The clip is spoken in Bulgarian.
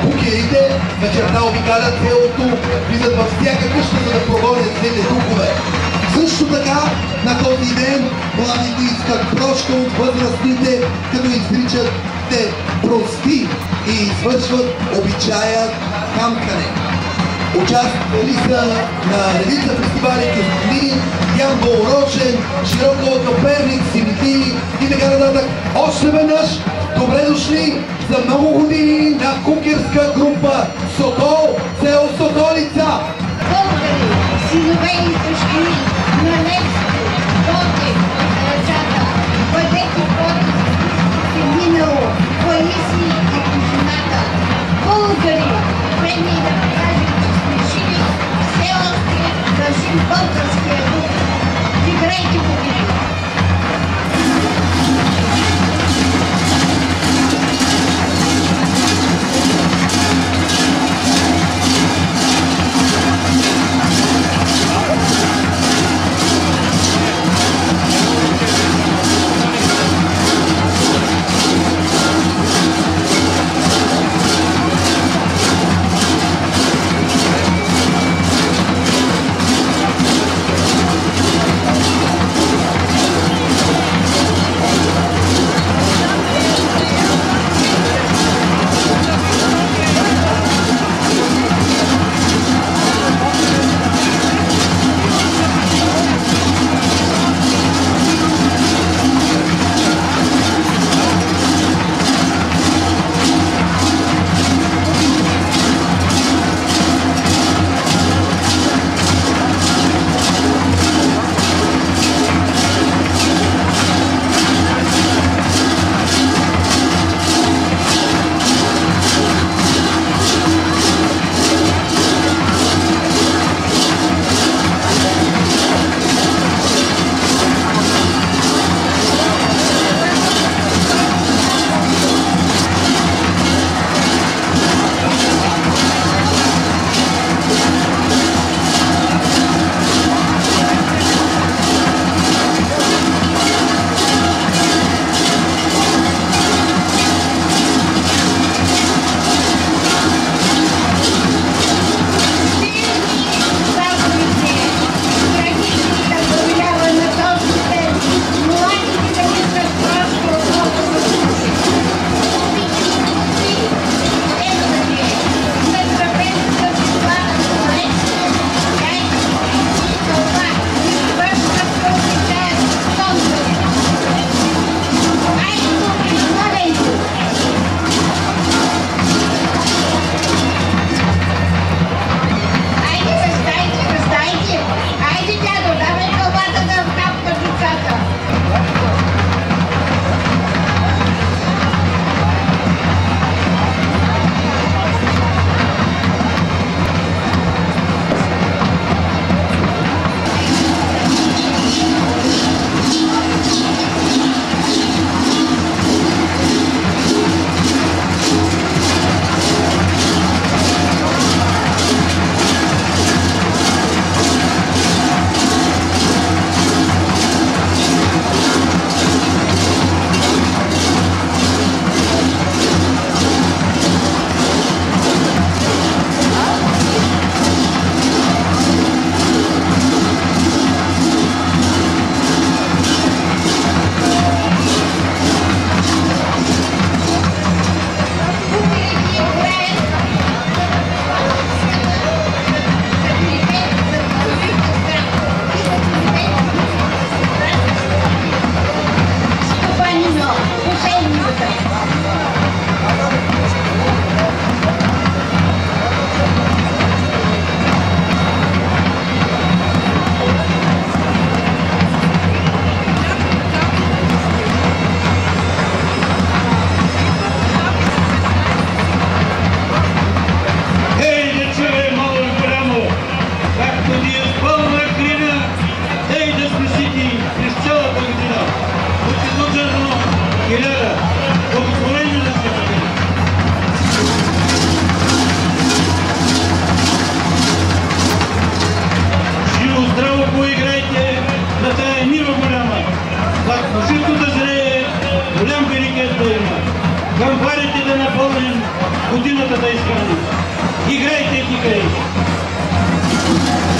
букерите вечерта обикалят селото, влизат във всяка къща, за да прогонят злите духове. Също така на този ден младите искат прошка от възрастните, като изричат те прости и извършват обичая камкане. Участвали са на редица фестивали, Кюстини, Ямбол, Рошен, Широко, Перник, Симитини и така нататък. Още веднъж добре дошли за много години на кукерска група Сокол, село Соколица! Българи, синове и дъщери на Левски, Ботев, Ръчата, бъдете по-си минало, поиси и кожината. Българи, време да покажем, че сме живи, все още държим българския дух. Играйте по него! да изхраниш. Играйте, играйте!